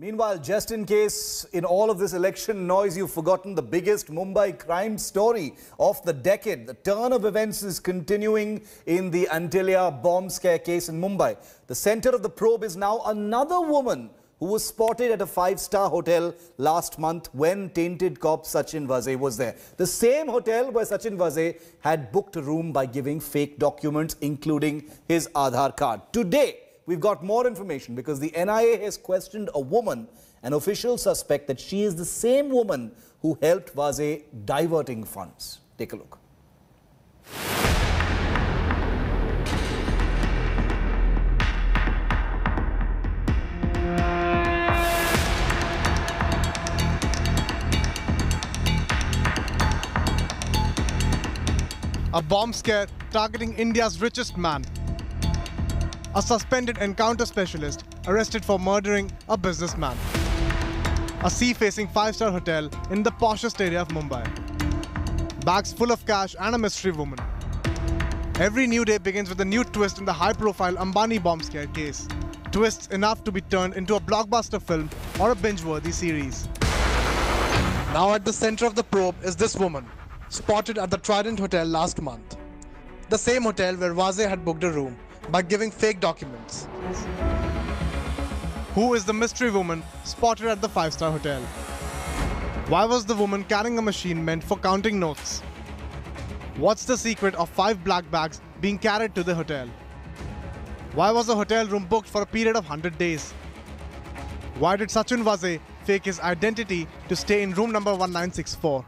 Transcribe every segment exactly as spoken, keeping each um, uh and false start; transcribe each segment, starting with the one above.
Meanwhile, just in case in all of this election noise you've forgotten the biggest Mumbai crime story of the decade, the turn of events is continuing in the Antilia bomb scare case in Mumbai. The center of the probe is now another woman who was spotted at a five-star hotel last month when tainted cop Sachin Vaze was there. The same hotel where Sachin Vaze had booked a room by giving fake documents, including his Aadhaar card. Today, we've got more information because the N I A has questioned a woman, an official suspect that she is the same woman who helped Vaze diverting funds. Take a look. A bomb scare targeting India's richest man. A suspended encounter specialist arrested for murdering a businessman. A sea-facing five-star hotel in the poshest area of Mumbai. Bags full of cash and a mystery woman. Every new day begins with a new twist in the high-profile Ambani bomb scare case. Twists enough to be turned into a blockbuster film or a binge-worthy series. Now at the center of the probe is this woman, spotted at the Trident Hotel last month. The same hotel where Vaze had booked a room by giving fake documents. Who is the mystery woman spotted at the five-star hotel? Why was the woman carrying a machine meant for counting notes? What's the secret of five black bags being carried to the hotel? Why was the hotel room booked for a period of one hundred days? Why did Sachin Vaze fake his identity to stay in room number one nine six four?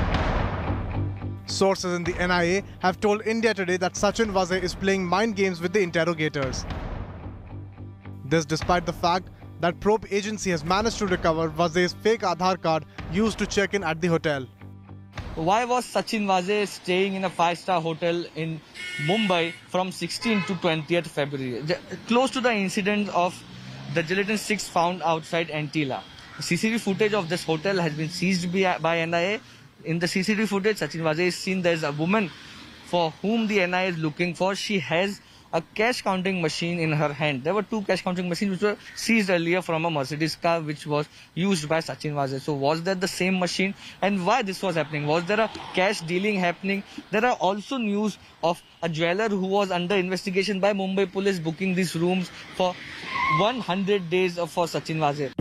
Sources in the N I A have told India Today that Sachin Vaze is playing mind games with the interrogators. This despite the fact that probe agency has managed to recover Vaze's fake Aadhaar card used to check in at the hotel. Why was Sachin Vaze staying in a five-star hotel in Mumbai from sixteenth to twentieth February, close to the incident of the gelatin sticks found outside Antila? C C T V footage of this hotel has been seized by N I A. In the C C T V footage, Sachin Vaze is seen there's a woman for whom the N I A is looking for. She has a cash counting machine in her hand. There were two cash counting machines which were seized earlier from a Mercedes car which was used by Sachin Vaze. So was that the same machine? And why this was happening? Was there a cash dealing happening? There are also news of a jeweler who was under investigation by Mumbai police booking these rooms for one hundred days for Sachin Vaze.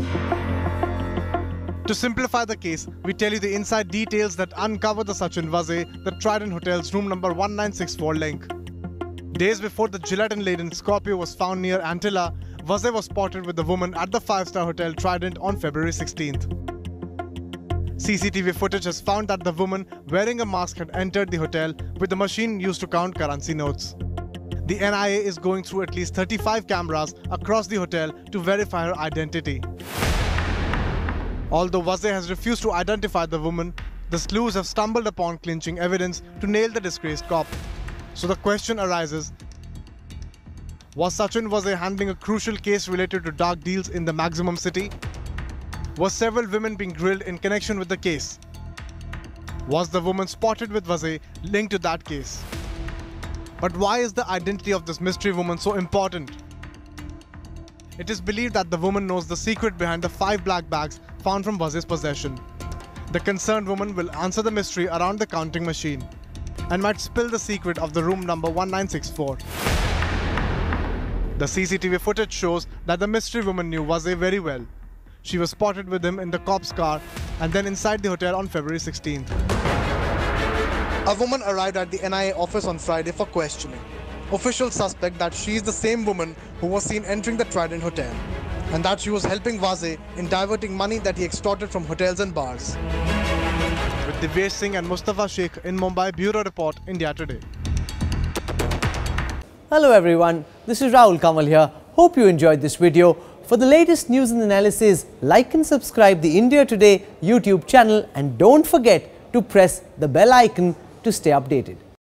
To simplify the case, we tell you the inside details that uncover the Sachin Vaze, the Trident Hotel's room number one nine six four link. Days before the gelatin-laden Scorpio was found near Antila, Vaze was spotted with the woman at the five-star hotel Trident on February sixteenth. C C T V footage has found that the woman wearing a mask had entered the hotel with the machine used to count currency notes. The N I A is going through at least thirty-five cameras across the hotel to verify her identity. Although Vaze has refused to identify the woman, the sleuths have stumbled upon clinching evidence to nail the disgraced cop. So the question arises, was Sachin Vaze handling a crucial case related to dark deals in the Maximum City? Was several women being grilled in connection with the case? Was the woman spotted with Vaze linked to that case? But why is the identity of this mystery woman so important? It is believed that the woman knows the secret behind the five black bags found from Vaze's possession. The concerned woman will answer the mystery around the counting machine and might spill the secret of the room number one nine six four. The C C T V footage shows that the mystery woman knew Vaze very well. She was spotted with him in the cop's car and then inside the hotel on February sixteenth. A woman arrived at the N I A office on Friday for questioning. Officials suspect that she is the same woman who was seen entering the Trident Hotel and that she was helping Vaze in diverting money that he extorted from hotels and bars. With Divyesh Singh and Mustafa Sheikh in Mumbai, Bureau Report, India Today. Hello everyone, this is Rahul Kamal here. Hope you enjoyed this video. For the latest news and analysis, like and subscribe the India Today YouTube channel and don't forget to press the bell icon to stay updated.